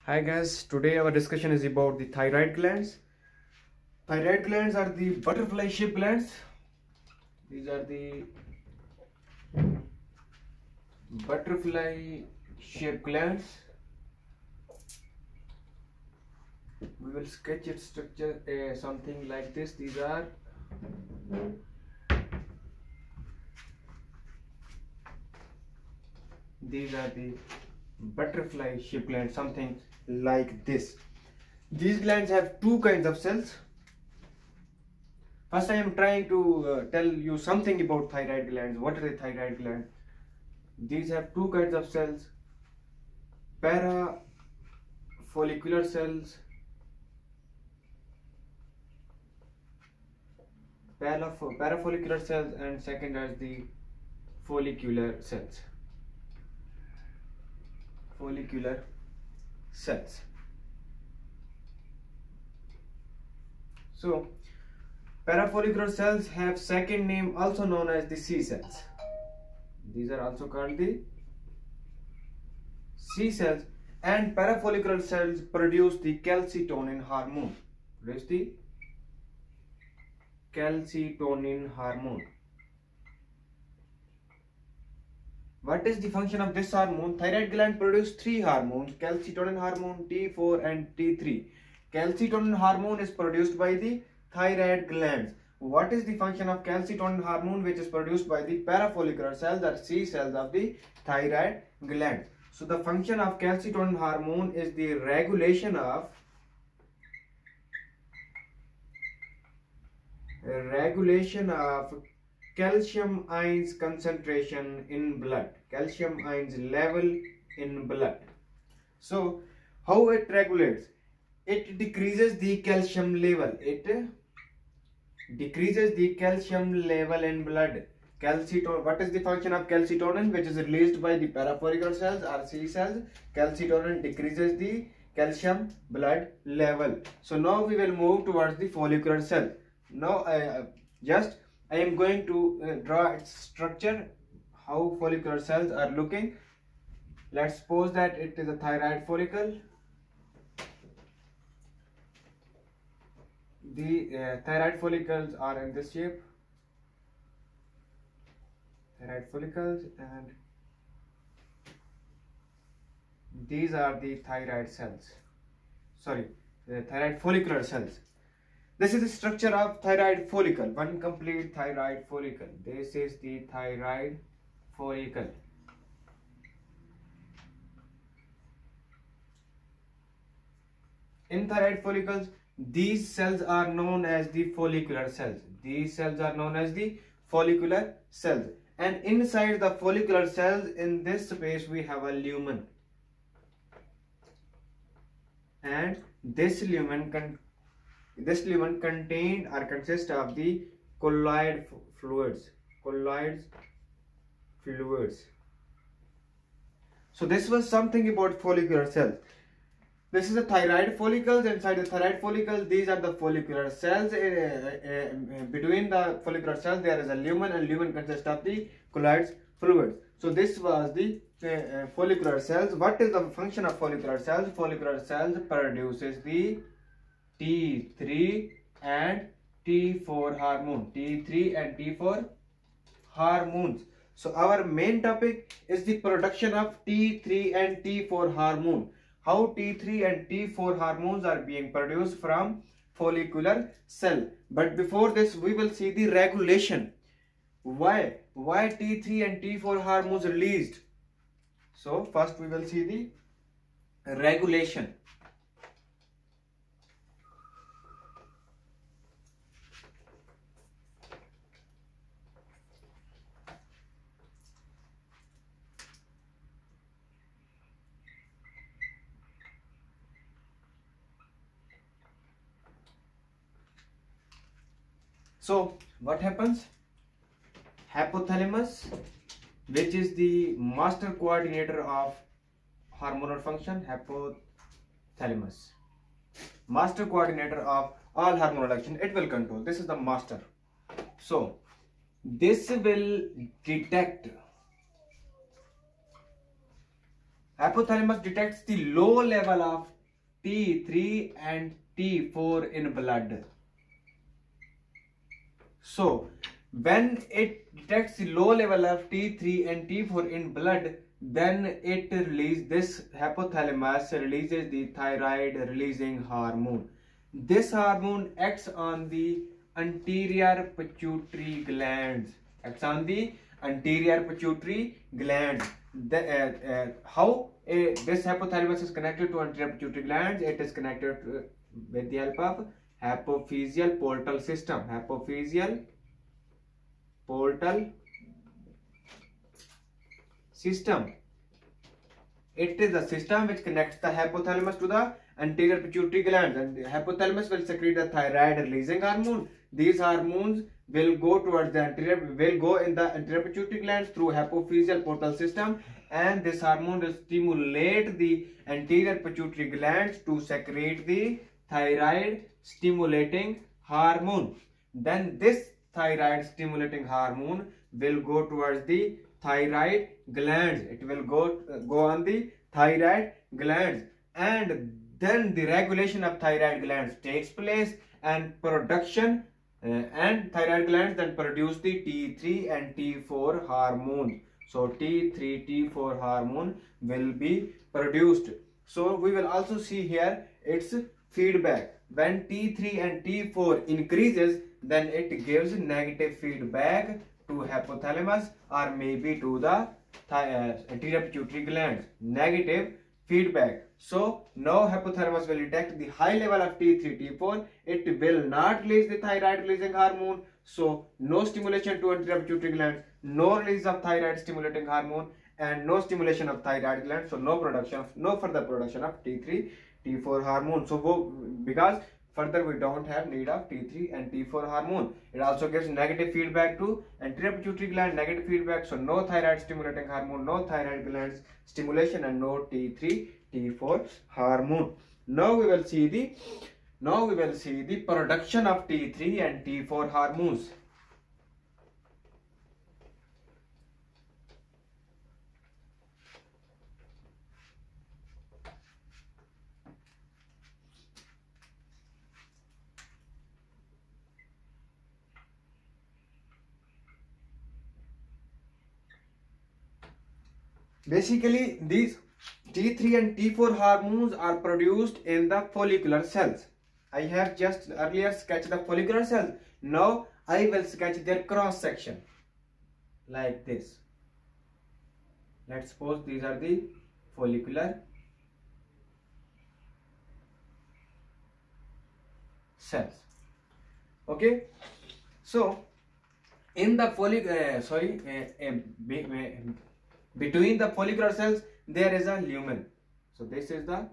Hi guys, today our discussion is about the thyroid glands. Thyroid glands are the butterfly shaped glands. These are the butterfly shaped glands. We will sketch its structure something like this. These are the butterfly shaped glands, something like this. These glands have two kinds of cells. First, I am trying to tell you something about thyroid glands. What are the thyroid glands? These have two kinds of cells: parafollicular cells, parafollicular cells, and second as the follicular cells. Follicular cells. So, parafollicular cells have second name also known as the C cells. These are also called the C cells, and parafollicular cells produce the calcitonin hormone. Produce the calcitonin hormone. What is the function of this hormone? Thyroid gland produce three hormones: calcitonin hormone, T4 and T3. Calcitonin hormone is produced by the thyroid glands. What is the function of calcitonin hormone, which is produced by the parafollicular cells, or C cells of the thyroid gland? So the function of calcitonin hormone is the regulation of calcium ions concentration in blood, calcium ions level in blood. So how it regulates? It decreases the calcium level. It decreases the calcium level in blood. Calcitonin. What is the function of calcitonin, which is released by the parafollicular cells or C cells? Calcitonin decreases the calcium blood level. So now we will move towards the follicular cell. Now I am going to draw its structure, how follicular cells are looking. Let's suppose that it is a thyroid follicle. The thyroid follicles are in this shape. Thyroid follicles, and these are the thyroid cells. Sorry, the thyroid follicular cells. This is the structure of thyroid follicle. One complete thyroid follicle. This is the thyroid follicle. In thyroid follicles, these cells are known as the follicular cells. These cells are known as the follicular cells. And inside the follicular cells, in this space, we have a lumen. And this lumen contained or consists of the colloid fluids. Colloid fluids. So this was something about follicular cells. This is the thyroid follicles. Inside the thyroid follicle, these are the follicular cells. Between the follicular cells, there is a lumen, and lumen consists of the colloid fluids. So this was the follicular cells. What is the function of follicular cells? Follicular cells produces the T3 and T4 hormone. T3 and T4 hormones. So our main topic is the production of T3 and T4 hormone. How T3 and T4 hormones are being produced from follicular cell. But before this, we will see the regulation. Why T3 and T4 hormones released? So first we will see the regulation. So what happens? Hypothalamus, which is the master coordinator of hormonal function. Hypothalamus, master coordinator of all hormonal action. It will control. This is the master. So this will detect Hypothalamus detects the low level of T3 and T4 in blood. So when it detects the low level of T3 and T4 in blood, then this hypothalamus releases the thyroid releasing hormone. This hormone acts on the anterior pituitary glands. Acts on the anterior pituitary glands. How this hypothalamus is connected to anterior pituitary glands? It is connected with the help of hypophyseal portal system. Hypophyseal portal system. It is a system which connects the hypothalamus to the anterior pituitary glands, and the hypothalamus will secrete the thyroid releasing hormone. These hormones will go towards the anterior pituitary glands through hypophyseal portal system, and this hormone will stimulate the anterior pituitary glands to secrete the thyroid stimulating hormone. Then this thyroid stimulating hormone will go towards the thyroid glands. It will go on the thyroid glands, and then the regulation of thyroid glands takes place, and production and thyroid glands then produce the T3 and T4 hormones. So T3 T4 hormone will be produced. So we will also see here its feedback. When T3 and T4 increases, then it gives negative feedback to hypothalamus or maybe to the anterior pituitary glands. Negative feedback. So now hypothalamus will detect the high level of T3 T4. It will not release the thyroid releasing hormone. So no stimulation to anterior pituitary glands, no release of thyroid stimulating hormone, and no stimulation of thyroid gland. So no further production of T3 T4 hormone. So because further we don't have need of T3 and T4 hormone. It also gives negative feedback to anterior pituitary gland, negative feedback. So no thyroid stimulating hormone, no thyroid glands stimulation, and no T3 T4 hormone. Now we will see the production of T3 and T4 hormones. Basically, these T3 and T4 hormones are produced in the follicular cells. I have just earlier sketched the follicular cells. Now I will sketch their cross section like this. Let's suppose these are the follicular cells. Okay, so in the between the follicular cells there is a lumen. So this is the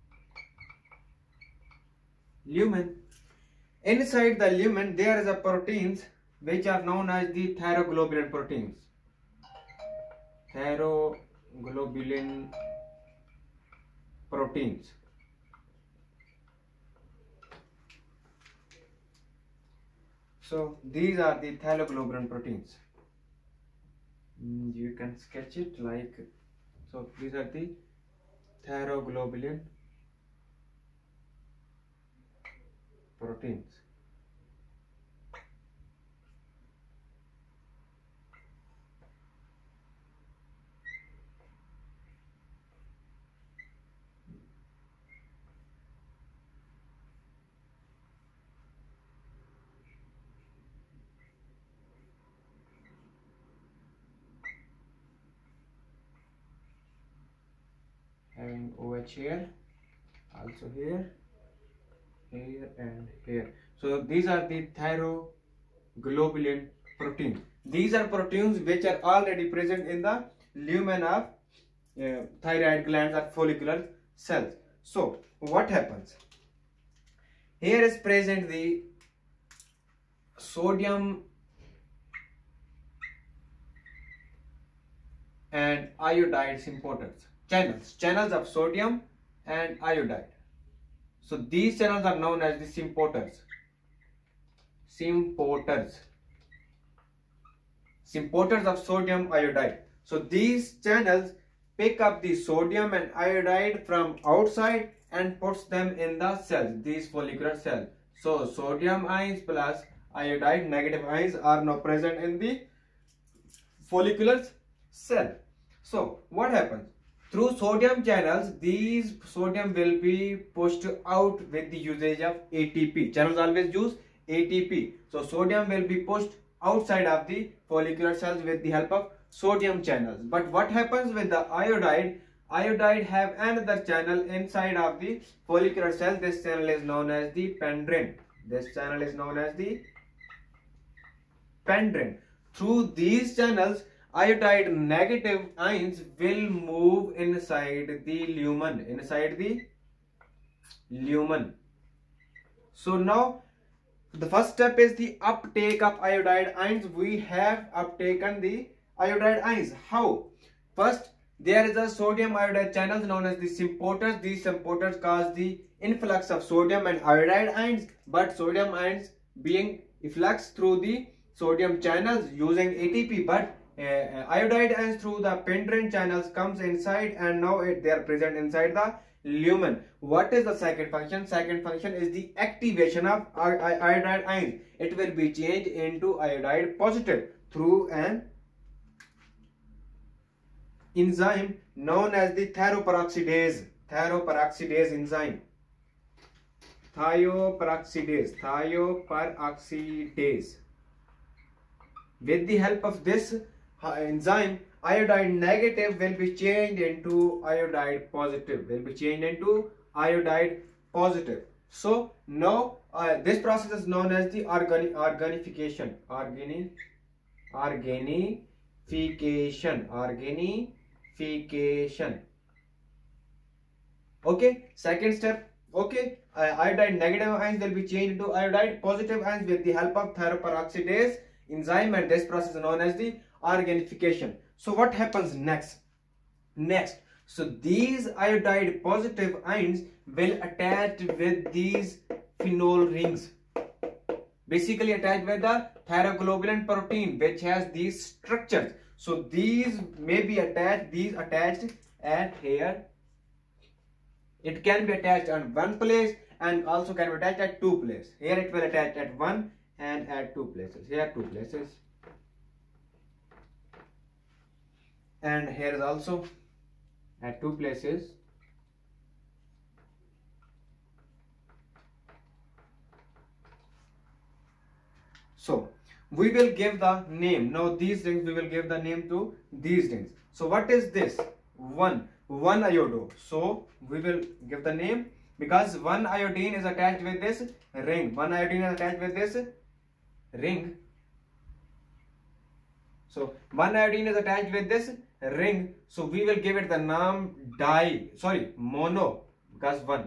lumen. Inside the lumen there is a proteins which are known as the thyroglobulin proteins. Thyroglobulin proteins. So these are the thyroglobulin proteins. You can sketch it like so. These are the thyroglobulin proteins. Having OH here, also here, and here. So these are the thyroglobulin proteins. These are proteins which are already present in the lumen of thyroid glands or follicular cells. So what happens? Here is present the sodium and iodide sympaths. Channels of sodium and iodide. So these channels are known as the sympaths. Sympaths of sodium iodide. So these channels pick up the sodium and iodide from outside and puts them in the cells, these follicular cells. So sodium ions plus iodide negative ions are now present in the follicular cell. So what happens? Through sodium channels, these sodium will be pushed out with the usage of ATP. Channels always use ATP. So sodium will be pushed outside of the follicular cells with the help of sodium channels. But what happens with the iodide? Iodide have another channel inside of the follicular cell. This channel is known as the pendrin. This channel is known as the pendrin. Through these channels, iodide negative ions will move inside the lumen. So now the first step is the uptake of iodide ions. We have uptaken the iodide ions. How? First, there is a sodium iodide channels known as the symphotters. These symphotters cause the influx of sodium and iodide ions, but sodium ions being effluxed through the sodium channels using ATP, but iodide ions through the pendrin channels comes inside, and now they are present inside the lumen. What is the second function? Second function is the activation of iodide ions. It will be changed into iodide positive through an enzyme known as the thioperoxidase enzyme. Thioperoxidase. With the help of this enzyme, iodide negative will be changed into iodide positive. So now this process is known as the organification. Okay, second step. Okay, iodide negative ions will be changed into iodide positive ions with the help of thioperoxidase enzyme, and this process is known as the organification. So what happens next? So these iodide positive ions will attach with these phenol rings, basically attached with the thyroglobulin protein, which has these structures. So these may be attached at here. It can be attached on one place and also can be attached at two places. Here it will attach at one and at two places. Here two places. And here is also at two places. So we will give the name. Now these rings, we will give the name to these rings. So what is this? One iodo. So we will give the name because one iodine is attached with this ring. One iodine is attached with this ring. So one iodine is attached with this ring. So we will give it the name mono, because one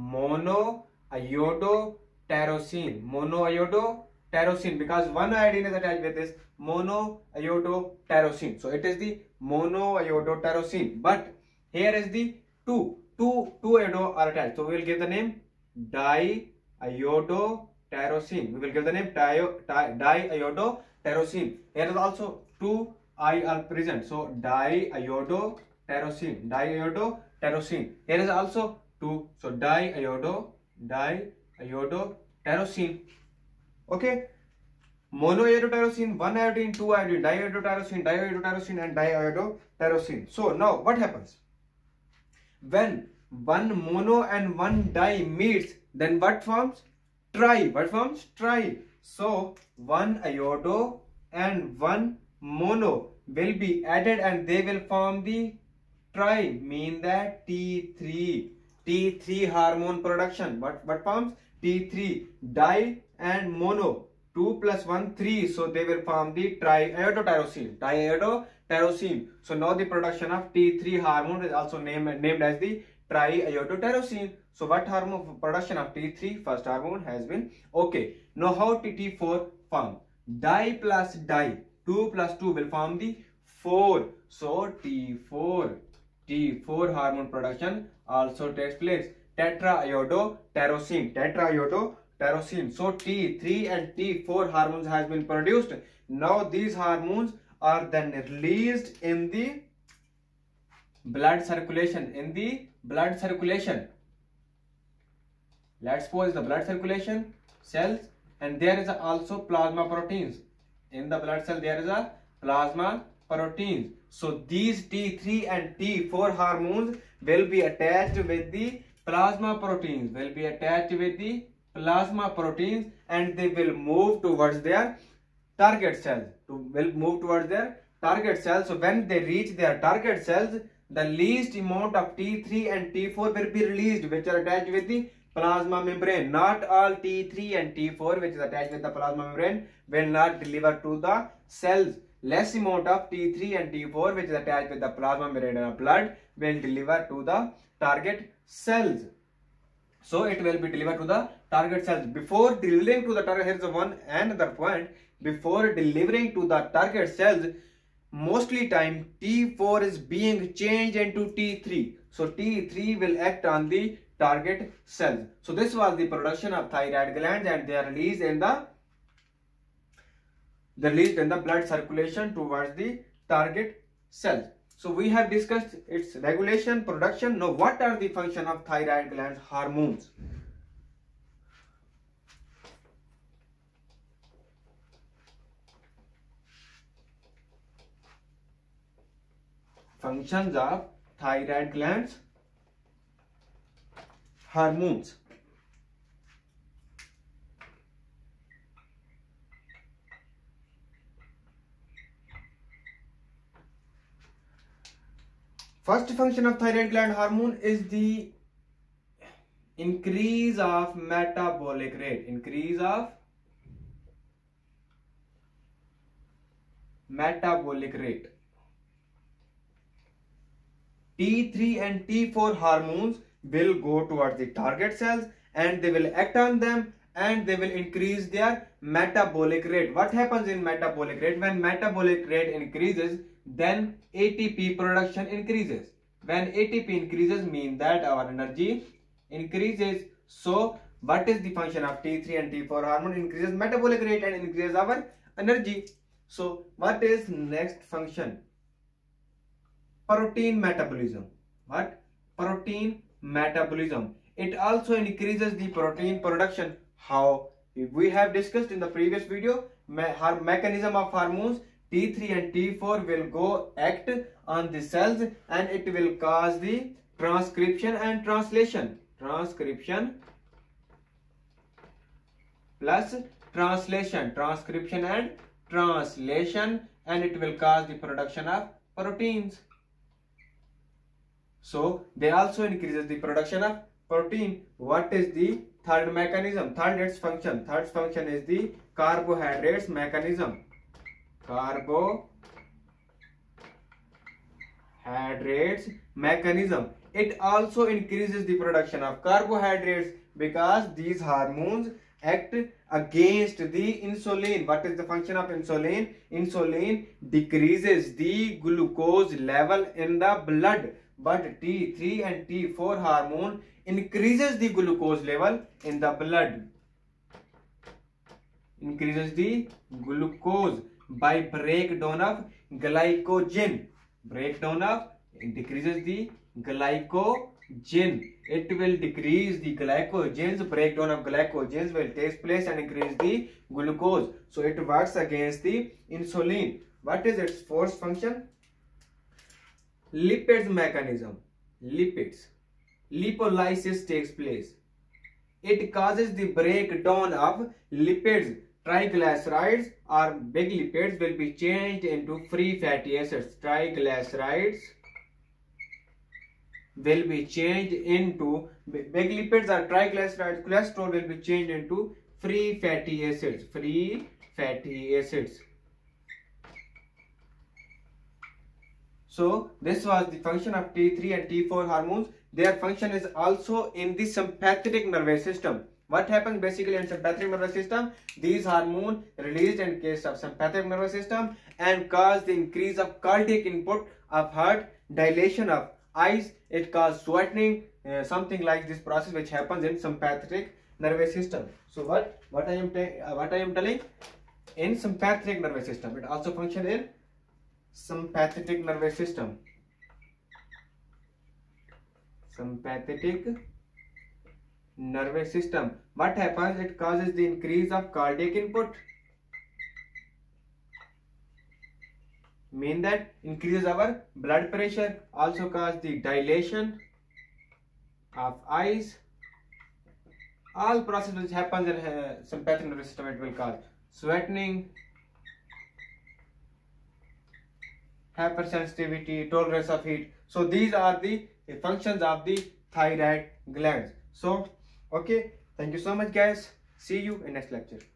monoiodotyrosine. Monoiodotyrosine, because one iodine is attached with this monoiodotyrosine. So it is the monoiodotyrosine. But here is the two iodo are attached. So we will give the name diiodotyrosine. We will give the name diiodotyrosine. Here is also two I are present. So diiodotyrosine. Here is also two. So diiodotyrosine. Okay. Monoiodotyrosine, one iodine, two iodine, diiodotyrosine, and diiodotyrosine. So now what happens? When one mono and one di meets, then what forms? Tri. What forms? Tri. So one iodo and one mono will be added and they will form the tri, mean that T3 hormone production. What forms? T3. Di and mono. 2 plus 1, 3. So they will form the triiodotyrosine. So now the production of T3 hormone is also named as the triiodotyrosine. So what hormone production of T3? First hormone has been okay. Now how T4 form? Di plus di. 2 plus 2 will form the 4. So T4 hormone production also takes place. Tetraiodotyrosine. So T3 and T4 hormones has been produced. Now these hormones are then released in the blood circulation. In the blood circulation, let's suppose the blood circulation cells, and there is also plasma proteins. In the blood cell there is a plasma proteins. So these T3 and T4 hormones will be attached with the plasma proteins, and they will move towards their target cells. So when they reach their target cells, the least amount of T3 and T4 will be released, which are attached with the plasma membrane. Not all T3 and T4 which is attached with the plasma membrane will not deliver to the cells. Less amount of T3 and T4 which is attached with the plasma membrane of blood will deliver to the target cells. So it will be delivered to the target cells. Before delivering to the target, here is another point. Before delivering to the target cells, mostly time T4 is being changed into T3. So T3 will act on the target cells. So this was the production of thyroid glands, and they are released in the blood circulation towards the target cells. So we have discussed its regulation, production. Now what are the function of thyroid glands hormones? Functions of thyroid glands hormones. First function of thyroid gland hormone is the increase of metabolic rate. T3 and T4 hormones will go towards the target cells, and they will act on them, and they will increase their metabolic rate. What happens in metabolic rate? When metabolic rate increases, then ATP production increases. When ATP increases, mean that our energy increases. So what is the function of T3 and T4 hormone? Increases metabolic rate and increases our energy. So what is next function? Protein metabolism. What? Protein metabolism. It also increases the protein production. How? We have discussed in the previous video, mechanism of hormones. T3 and T4 will go act on the cells, and it will cause the transcription and translation. Transcription plus translation. Transcription and translation, and it will cause the production of proteins. So they also increases the production of protein. What is the third mechanism? Third function is the carbohydrates mechanism. Carbohydrates mechanism. It also increases the production of carbohydrates because these hormones act against the insulin. What is the function of insulin? Insulin decreases the glucose level in the blood, but T3 and T4 hormone increases the glucose level in the blood. Increases the glucose by breakdown of glycogen. It decreases the glycogen. It will decrease the glycogens. Breakdown of glycogens will take place and increase the glucose. So it works against the insulin. What is its fourth function? Lipids mechanism. Lipolysis takes place. It causes the breakdown of lipids. Triglycerides or big lipids will be changed into free fatty acids. Triglycerides will be changed into big lipids or triglycerides. Cholesterol will be changed into free fatty acids. So this was the function of T3 and T4 hormones. Their function is also in the sympathetic nervous system. What happens basically in sympathetic nervous system? These hormones released in case of sympathetic nervous system and cause the increase of cardiac input of heart, dilation of eyes. It causes sweating, something like this process which happens in sympathetic nervous system. So what I am telling, in sympathetic nervous system, it also functions in sympathetic nervous system. sympathetic nervous system. What happens? It causes the increase of cardiac input, mean that increases our blood pressure, also cause the dilation of eyes. All processes which happens in sympathetic nervous system, it will cause sweating, hypersensitivity, tolerance of heat. So these are the functions of the thyroid glands. So okay, thank you so much guys. See you in next lecture.